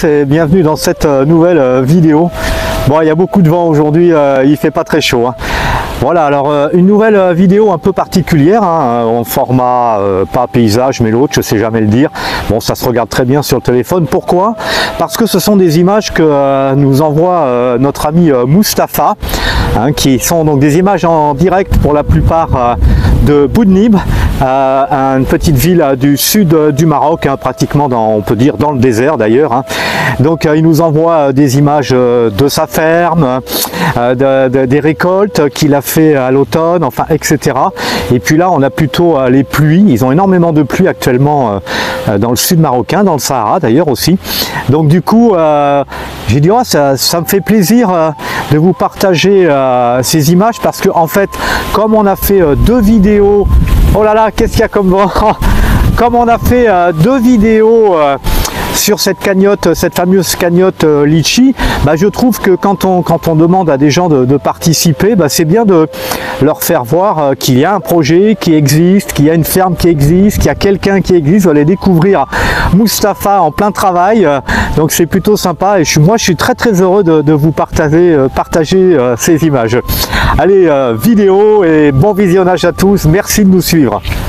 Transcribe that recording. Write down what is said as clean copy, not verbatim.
tous et bienvenue dans cette nouvelle vidéo. Bon, il y a beaucoup de vent aujourd'hui, il fait pas très chaud, hein. Voilà, alors une nouvelle vidéo un peu particulière, hein, en format pas paysage mais l'autre, je sais jamais le dire. Bon, ça se regarde très bien sur le téléphone. Pourquoi? Parce que ce sont des images que nous envoie notre ami Mustapha, hein, qui sont donc des images en direct pour la plupart de Boudnib, une petite ville du sud du Maroc, hein, pratiquement on peut dire dans le désert d'ailleurs, hein. Donc il nous envoie des images de sa ferme, des récoltes qu'il a fait à l'automne, enfin etc. Et puis là on a plutôt les pluies, ils ont énormément de pluie actuellement dans le sud marocain, dans le Sahara d'ailleurs aussi. Donc du coup j'ai dit oh, ça me fait plaisir de vous partager ces images, parce que en fait comme on a fait deux vidéos, oh là là qu'est-ce qu'il y a comme vent, comme on a fait deux vidéos sur cette cagnotte, cette fameuse cagnotte Litchi, bah, je trouve que quand on demande à des gens de participer, bah, c'est bien de leur faire voir qu'il y a un projet qui existe, qu'il y a une ferme qui existe, qu'il y a quelqu'un qui existe. Vous allez découvrir Mustapha en plein travail, donc c'est plutôt sympa et moi je suis très heureux de vous partager ces images. Allez, vidéo et bon visionnage à tous, merci de nous suivre.